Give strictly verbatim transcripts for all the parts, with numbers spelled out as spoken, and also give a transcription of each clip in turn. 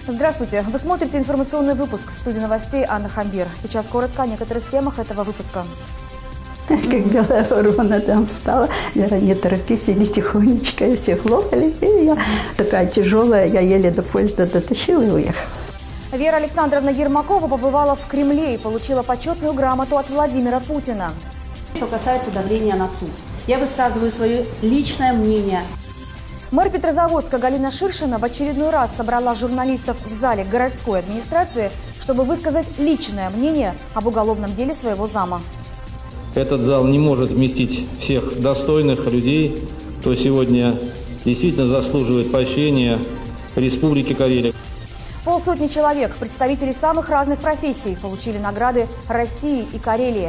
Здравствуйте! Вы смотрите информационный выпуск. В студии новостей Анна Хамбир. Сейчас коротко о некоторых темах этого выпуска. Как белая ворона там встала, Вера, не торопись, или тихонечко, и все хлопали. И я такая тяжелая, я еле до поезда дотащила и уехала. Вера Александровна Ермакова побывала в Кремле и получила почетную грамоту от Владимира Путина. Что касается давления на суд, я высказываю свое личное мнение. Мэр Петрозаводска Галина Ширшина в очередной раз собрала журналистов в зале городской администрации, чтобы высказать личное мнение об уголовном деле своего зама. Этот зал не может вместить всех достойных людей, кто сегодня действительно заслуживает поощрения Республики Карелия. Полсотни человек, представителей самых разных профессий, получили награды России и Карелии.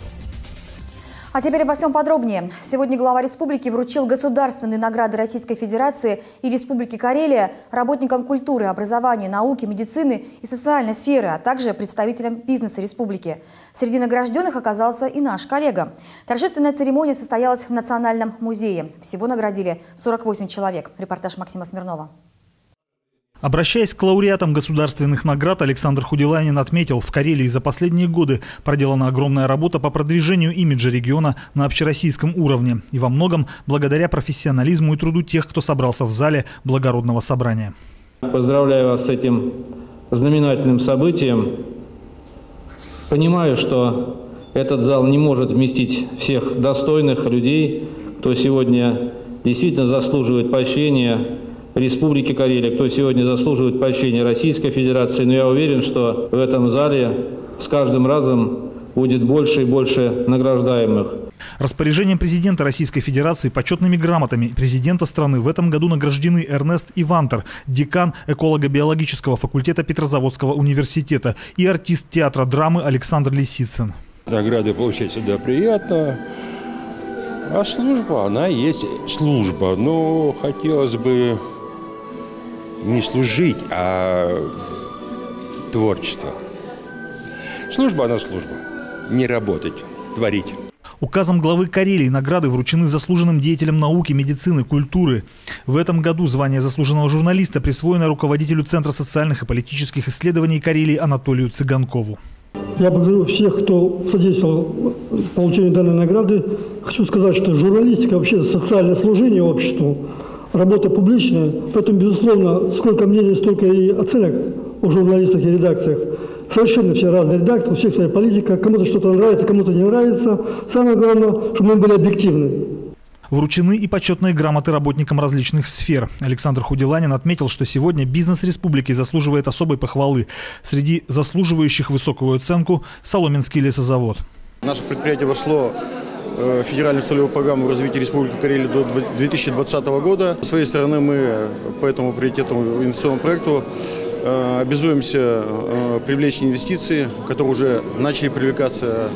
А теперь обо всем подробнее. Сегодня глава республики вручил государственные награды Российской Федерации и Республики Карелия работникам культуры, образования, науки, медицины и социальной сферы, а также представителям бизнеса республики. Среди награжденных оказался и наш коллега. Торжественная церемония состоялась в Национальном музее. Всего наградили сорок восемь человек. Репортаж Максима Смирнова. Обращаясь к лауреатам государственных наград, Александр Худиланин отметил, в Карелии за последние годы проделана огромная работа по продвижению имиджа региона на общероссийском уровне. И во многом благодаря профессионализму и труду тех, кто собрался в зале благородного собрания. Поздравляю вас с этим знаменательным событием. Понимаю, что этот зал не может вместить всех достойных людей, кто сегодня действительно заслуживает поощрения Республики Карелия, кто сегодня заслуживает поощрения Российской Федерации. Но я уверен, что в этом зале с каждым разом будет больше и больше награждаемых. Распоряжением президента Российской Федерации почетными грамотами президента страны в этом году награждены Эрнест Ивантер, декан эколого-биологического факультета Петрозаводского университета, и артист театра драмы Александр Лисицын. Награды получать всегда приятно. А служба, она есть служба. Но хотелось бы не служить, а творчество. Служба, она служба. Не работать, творить. Указом главы Карелии награды вручены заслуженным деятелям науки, медицины, культуры. В этом году звание заслуженного журналиста присвоено руководителю Центра социальных и политических исследований Карелии Анатолию Цыганкову. Я благодарю всех, кто содействовал получению данной награды. Хочу сказать, что журналистика вообще социальное служение обществу, работа публичная. Поэтому, безусловно, сколько мнений, столько и оценок о журналистах и редакциях. Совершенно все разные редакции, у всех своя политика. Кому-то что-то нравится, кому-то не нравится. Самое главное, чтобы мы были объективны. Вручены и почетные грамоты работникам различных сфер. Александр Худиланин отметил, что сегодня бизнес республики заслуживает особой похвалы. Среди заслуживающих высокую оценку – Соломенский лесозавод. Наше предприятие вошло в федеральную целевую программу развития Республики Карелия до две тысячи двадцатого года. С своей стороны мы по этому приоритетному инвестиционному проекту обязуемся привлечь инвестиции, которые уже начали привлекаться,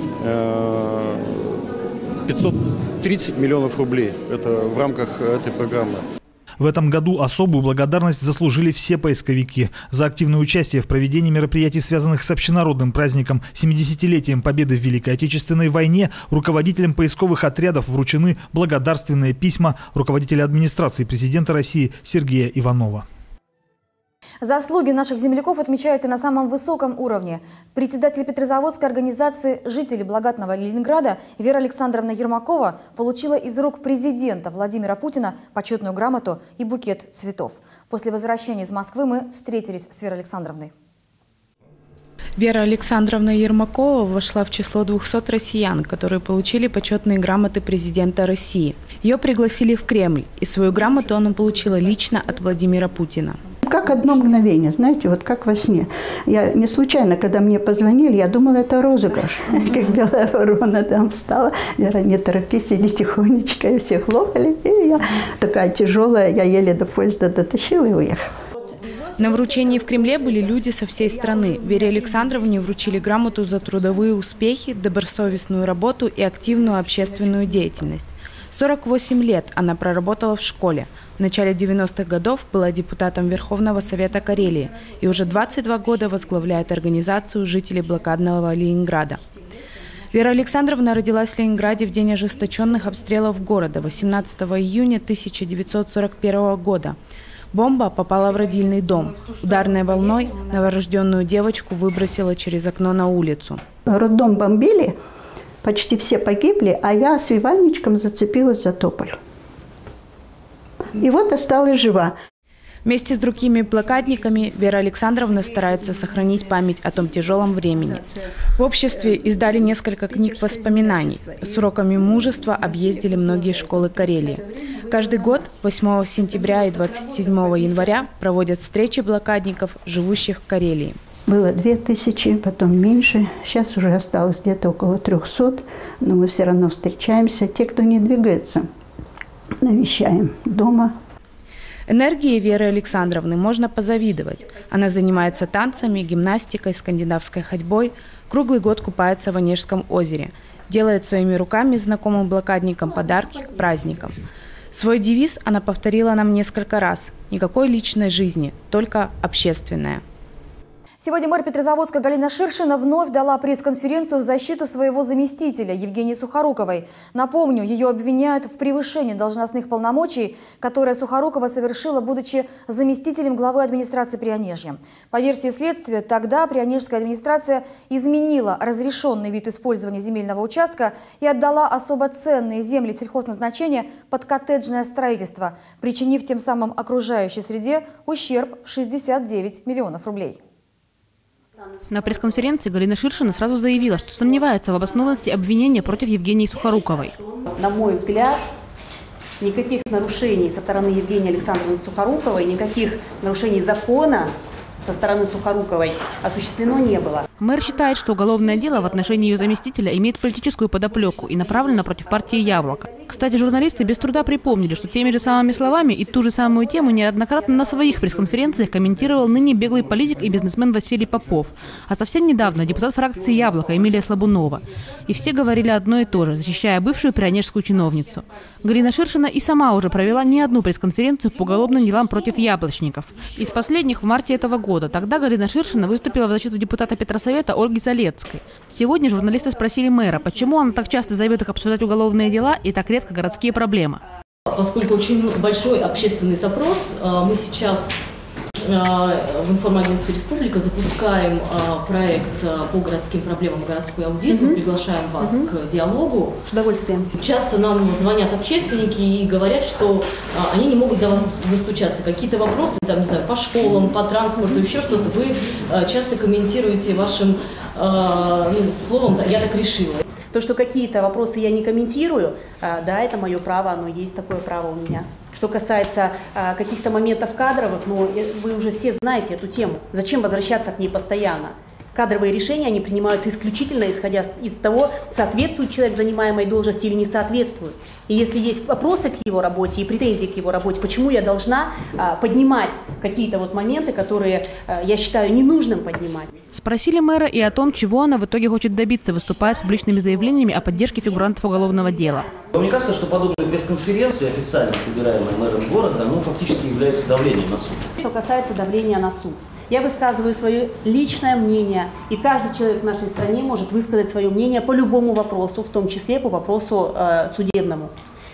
пятьсот тридцать миллионов рублей. Это в рамках этой программы. В этом году особую благодарность заслужили все поисковики. За активное участие в проведении мероприятий, связанных с общенародным праздником семидесятилетием Победы в Великой Отечественной войне, руководителям поисковых отрядов вручены благодарственные письма руководителя администрации президента России Сергея Иванова. Заслуги наших земляков отмечают и на самом высоком уровне. Председатель Петрозаводской организации «Жители благодатного Ленинграда» Вера Александровна Ермакова получила из рук президента Владимира Путина почетную грамоту и букет цветов. После возвращения из Москвы мы встретились с Верой Александровной. Вера Александровна Ермакова вошла в число двухсот россиян, которые получили почетные грамоты президента России. Ее пригласили в Кремль, и свою грамоту она получила лично от Владимира Путина. Как одно мгновение, знаете, вот как во сне. Я не случайно, когда мне позвонили, я думала, это розыгрыш. Как белая ворона там встала, Вера, не торопись, или тихонечко, и все хлопали. И я такая тяжелая, я еле до поезда дотащила и уехала. На вручении в Кремле были люди со всей страны. Вере Александровне вручили грамоту за трудовые успехи, добросовестную работу и активную общественную деятельность. сорок восемь лет она проработала в школе. В начале девяностых годов была депутатом Верховного Совета Карелии и уже двадцать два года возглавляет организацию «Жители блокадного Ленинграда». Вера Александровна родилась в Ленинграде в день ожесточенных обстрелов города восемнадцатого июня тысяча девятьсот сорок первого года. Бомба попала в родильный дом. Ударной волной новорожденную девочку выбросила через окно на улицу. Роддом бомбили, почти все погибли, а я с вивальничком зацепилась за тополь. И вот осталась жива. Вместе с другими блокадниками Вера Александровна старается сохранить память о том тяжелом времени. В обществе издали несколько книг воспоминаний. С уроками мужества объездили многие школы Карелии. Каждый год восьмого сентября и двадцать седьмого января проводят встречи блокадников, живущих в Карелии. Было две тысячи, потом меньше. Сейчас уже осталось где-то около трехсот, но мы все равно встречаемся. Те, кто не двигается, навещаем дома. Энергии Веры Александровны можно позавидовать. Она занимается танцами, гимнастикой, скандинавской ходьбой, круглый год купается в Онежском озере, делает своими руками знакомым блокадникам подарки к праздникам. Свой девиз она повторила нам несколько раз: никакой личной жизни, только общественная. Сегодня мэр Петрозаводска Галина Ширшина вновь дала пресс-конференцию в защиту своего заместителя Евгении Сухоруковой. Напомню, ее обвиняют в превышении должностных полномочий, которое Сухорукова совершила, будучи заместителем главы администрации Прионежья. По версии следствия, тогда Прионежская администрация изменила разрешенный вид использования земельного участка и отдала особо ценные земли сельхозназначения под коттеджное строительство, причинив тем самым окружающей среде ущерб в шестьдесят девять миллионов рублей. На пресс-конференции Галина Ширшина сразу заявила, что сомневается в обоснованности обвинения против Евгении Сухоруковой. На мой взгляд, никаких нарушений со стороны Евгении Александровны Сухоруковой, никаких нарушений закона со стороны Сухоруковой осуществлено не было. Мэр считает, что уголовное дело в отношении ее заместителя имеет политическую подоплеку и направлено против партии «Яблоко». Кстати, журналисты без труда припомнили, что теми же самыми словами и ту же самую тему неоднократно на своих пресс-конференциях комментировал ныне беглый политик и бизнесмен Василий Попов, а совсем недавно депутат фракции «Яблоко» Эмилия Слабунова. И все говорили одно и то же, защищая бывшую прионежскую чиновницу. Галина Ширшина и сама уже провела не одну пресс-конференцию по уголовным делам против яблочников. Из последних в марте этого года. Тогда Галина Ширшина выступила в защиту депутата Петросовета Ольги Залецкой. Сегодня журналисты спросили мэра, почему она так часто зовет их обсуждать уголовные дела и так редко городские проблемы. Поскольку очень большой общественный запрос, мы сейчас в информагентстве «Республика» запускаем проект по городским проблемам, городской аудит. Мы приглашаем вас угу. к диалогу. С удовольствием. Часто нам звонят общественники и говорят, что они не могут до вас достучаться. Какие-то вопросы, там, не знаю, по школам, по транспорту, еще что-то, вы часто комментируете вашим ну, словом «я так решила». То, что какие-то вопросы я не комментирую, да, это мое право, оно есть такое право у меня. Что касается а, каких-то моментов кадровых, ну, вы уже все знаете эту тему. Зачем возвращаться к ней постоянно? Кадровые решения, они принимаются исключительно исходя из того, соответствует человек занимаемой должности или не соответствует. И если есть вопросы к его работе и претензии к его работе, почему я должна а, поднимать какие-то вот моменты, которые а, я считаю ненужным поднимать. Спросили мэра и о том, чего она в итоге хочет добиться, выступая с публичными заявлениями о поддержке фигурантов уголовного дела. Мне кажется, что подобные пресс-конференции, официально собираемые мэром города, ну, фактически являются давлением на суд. Что касается давления на суд. Я высказываю свое личное мнение, и каждый человек в нашей стране может высказать свое мнение по любому вопросу, в том числе по вопросу э, судебному.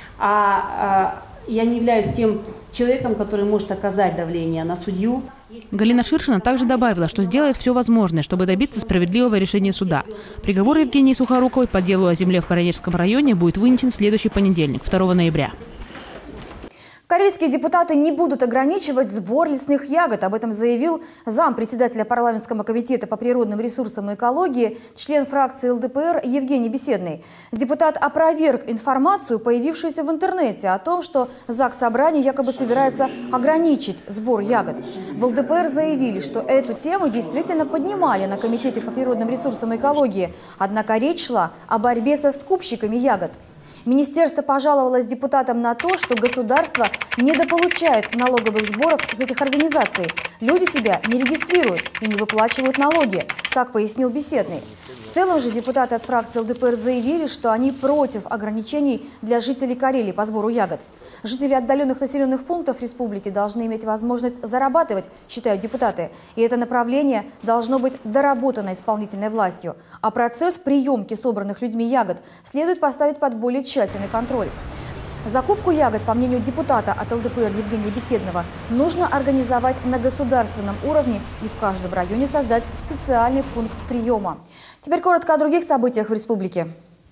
А э, я не являюсь тем человеком, который может оказать давление на судью. Галина Ширшина также добавила, что сделает все возможное, чтобы добиться справедливого решения суда. Приговор Евгении Сухоруковой по делу о земле в Воронежском районе будет вынесен в следующий понедельник, второго ноября. Карельские депутаты не будут ограничивать сбор лесных ягод. Об этом заявил зампредседателя парламентского комитета по природным ресурсам и экологии, член фракции эл дэ пэ эр Евгений Беседный. Депутат опроверг информацию, появившуюся в интернете, о том, что Заксобрание якобы собирается ограничить сбор ягод. В эл дэ пэ эр заявили, что эту тему действительно поднимали на комитете по природным ресурсам и экологии. Однако речь шла о борьбе со скупщиками ягод. Министерство пожаловалось депутатам на то, что государство недополучает налоговых сборов с этих организаций. Люди себя не регистрируют и не выплачивают налоги, так пояснил Беседный. В целом же депутаты от фракции эл дэ пэ эр заявили, что они против ограничений для жителей Карелии по сбору ягод. Жители отдаленных населенных пунктов республики должны иметь возможность зарабатывать, считают депутаты. И это направление должно быть доработано исполнительной властью. А процесс приемки собранных людьми ягод следует поставить под более тщательный контроль. Закупку ягод, по мнению депутата от эл дэ пэ эр Евгения Беседного, нужно организовать на государственном уровне и в каждом районе создать специальный пункт приема. Теперь коротко о других событиях в республике.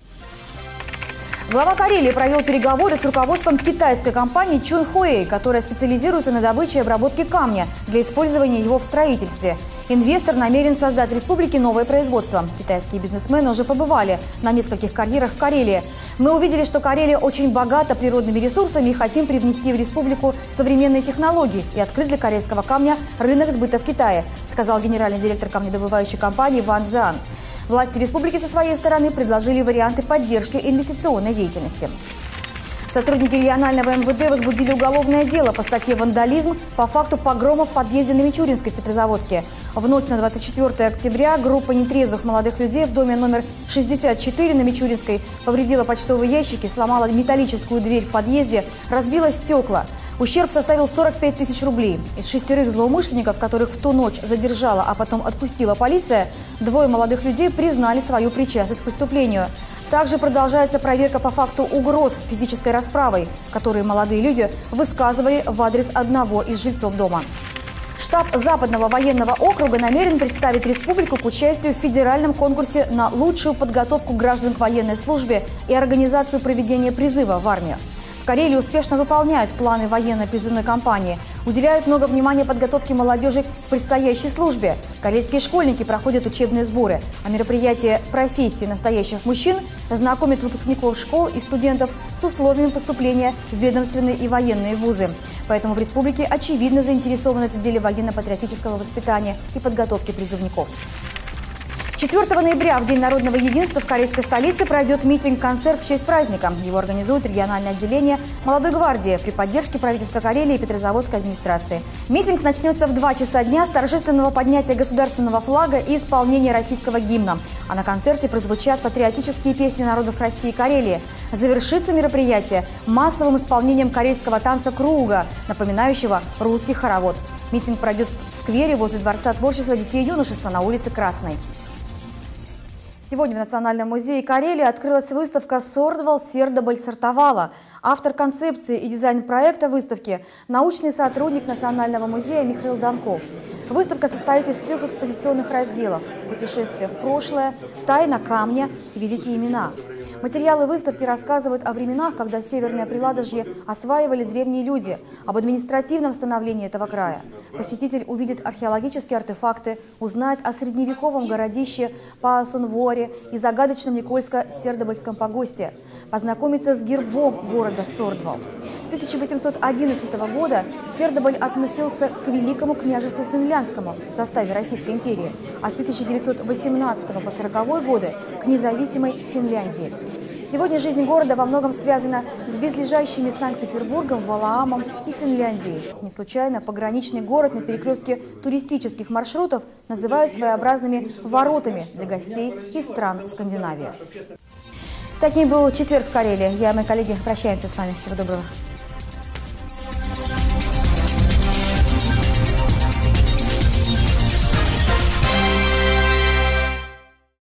Глава Карелии провел переговоры с руководством китайской компании Чунхуэй, которая специализируется на добыче и обработке камня для использования его в строительстве. Инвестор намерен создать в республике новое производство. Китайские бизнесмены уже побывали на нескольких карьерах в Карелии. Мы увидели, что Карелия очень богата природными ресурсами и хотим привнести в республику современные технологии и открыть для карельского камня рынок сбыта в Китае, сказал генеральный директор камнедобывающей компании Ван Цзян. Власти республики со своей стороны предложили варианты поддержки инвестиционной деятельности. Сотрудники регионального эм вэ дэ возбудили уголовное дело по статье «Вандализм» по факту погрома в подъезде на Мичуринской в Петрозаводске. В ночь на двадцать четвёртое октября группа нетрезвых молодых людей в доме номер шестьдесят четыре на Мичуринской повредила почтовые ящики, сломала металлическую дверь в подъезде, разбила стекла. Ущерб составил сорок пять тысяч рублей. Из шестерых злоумышленников, которых в ту ночь задержала, а потом отпустила полиция, двое молодых людей признали свою причастность к преступлению. Также продолжается проверка по факту угроз физической расправой, которые молодые люди высказывали в адрес одного из жильцов дома. Штаб Западного военного округа намерен представить республику к участию в федеральном конкурсе на лучшую подготовку граждан к военной службе и организацию проведения призыва в армию. В Карелии успешно выполняют планы военной призывной кампании, уделяют много внимания подготовке молодежи к предстоящей службе. Карельские школьники проходят учебные сборы, а мероприятие профессии настоящих мужчин знакомит выпускников школ и студентов с условиями поступления в ведомственные и военные вузы. Поэтому в республике очевидна заинтересованность в деле военно-патриотического воспитания и подготовки призывников. четвёртого ноября, в День народного единства, в карельской столице пройдет митинг-концерт в честь праздника. Его организует региональное отделение «Молодой гвардии» при поддержке правительства Карелии и Петрозаводской администрации. Митинг начнется в два часа дня с торжественного поднятия государственного флага и исполнения российского гимна. А на концерте прозвучат патриотические песни народов России и Карелии. Завершится мероприятие массовым исполнением карельского танца «Круга», напоминающего русский хоровод. Митинг пройдет в сквере возле Дворца творчества детей и юношества на улице Красной. Сегодня в Национальном музее Карелии открылась выставка «Сордвал, Сердоболь, Сортовала». Автор концепции и дизайн-проекта выставки – научный сотрудник Национального музея Михаил Донков. Выставка состоит из трех экспозиционных разделов – «Путешествие в прошлое», «Тайна камня» и «Великие имена». Материалы выставки рассказывают о временах, когда Северное Приладожье осваивали древние люди, об административном становлении этого края. Посетитель увидит археологические артефакты, узнает о средневековом городище Паасунворе и загадочном Никольско-Сердобольском погосте, познакомится с гербом города Сордвал. С тысяча восемьсот одиннадцатого года Сердоболь относился к Великому княжеству Финляндскому в составе Российской империи, а с тысяча девятьсот восемнадцатого по сороковой годы к независимой Финляндии. Сегодня жизнь города во многом связана с близлежащими Санкт-Петербургом, Валаамом и Финляндией. Не случайно пограничный город на перекрестке туристических маршрутов называют своеобразными воротами для гостей из стран Скандинавии. Таким был четверг в Карелии. Я и мои коллеги прощаемся с вами. Всего доброго.